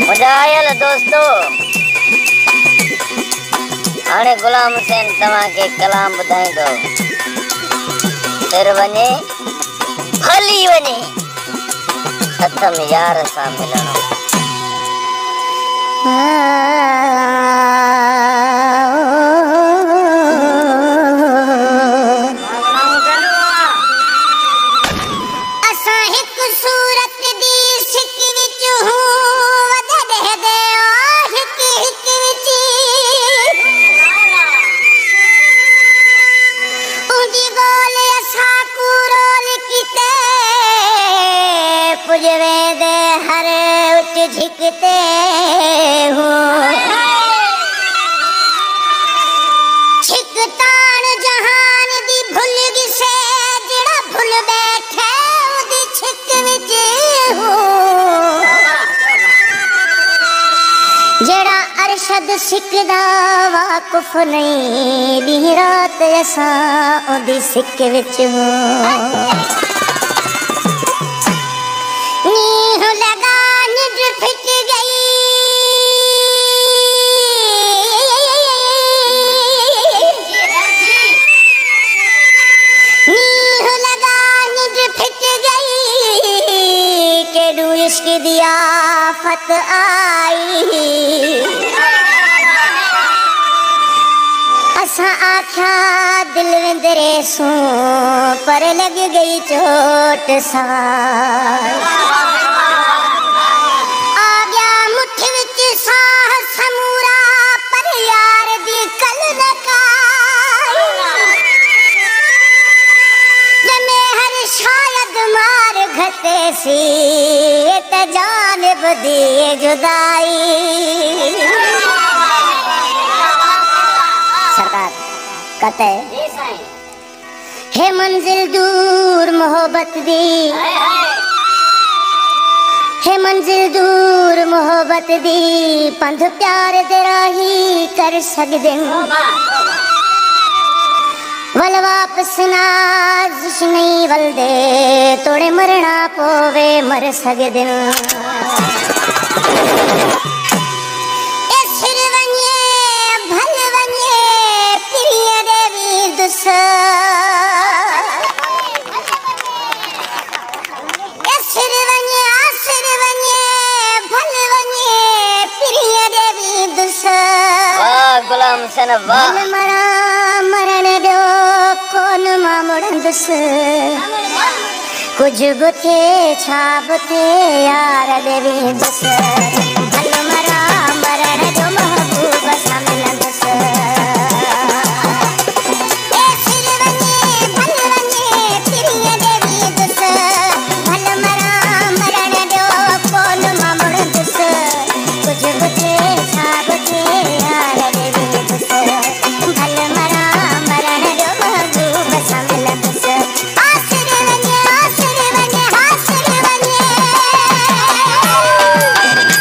मजा आयल दोस्तों। हाणे गुलाम हुसैन तव्हांखे कलाम ॿुधाईंदो। सिर वञे हली वञे हथ में यार सां मिलणो। झिकते हो छिकतान जहान दी भुल गिसे जड़ा भुल बैठे उदी छिक विच हो जड़ा अरशद सिकदा वाकुफ नहीं दी रात असा उदी सिक विच हो। इश्क दी आफत आई असा आख्या दिल विंदरे सू पर लग गई चोट सा आ गया मुठ विच साह समूरा पर यार दी कल हर शायद मार घटे सी जानिब दी जुदाई। सरकार कहते है मंजिल दूर मोहब्बत दी है मंजिल दूर मोहब्बत दी पंध प्यार दे राही कर सकदे वल वापस नाज़िश नहीं वलदे तोड़े मरना पोवे मर सकदे ए सिर वञे भल वञे प्रिय देवी दुस ए सिर वञे भल वञे प्रिय देवी दुस। वाह गुलाम हुसैन वाह। मरा मरण दो कौन मामुड़ंदस कुछ बुथे छा बुथे यार देवी दस भल मरा मरण दो महबूब सा मिलंदस। ए सिर वञे भल वञे प्रिय देवी दस भल मरा मरण दो कौन मामुड़ंदस कुछ बुथे छा बुथे यार देवी दस भल मरा मरण दो महबूब सा मिलंदस। आसिर वञे हासिर वञे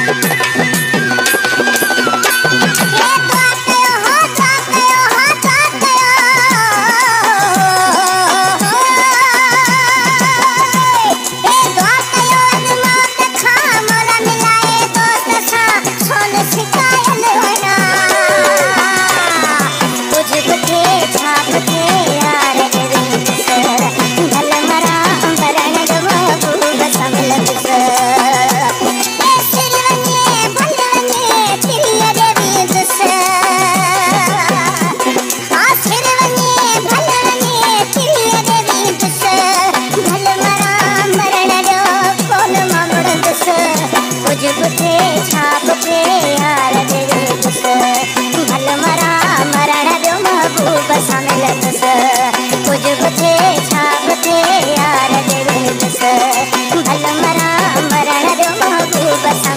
भल मरा मरण जो महबूब